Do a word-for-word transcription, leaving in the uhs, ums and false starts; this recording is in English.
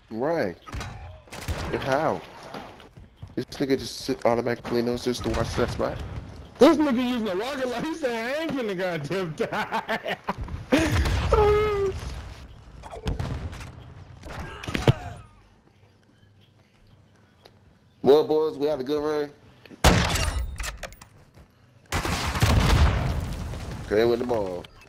Right. And how? This nigga just sit automatically knows just to watch that spot. This nigga using a rocket like he said, I ain't finna goddamn die. Well, boys, we had a good run. Okay, with the ball.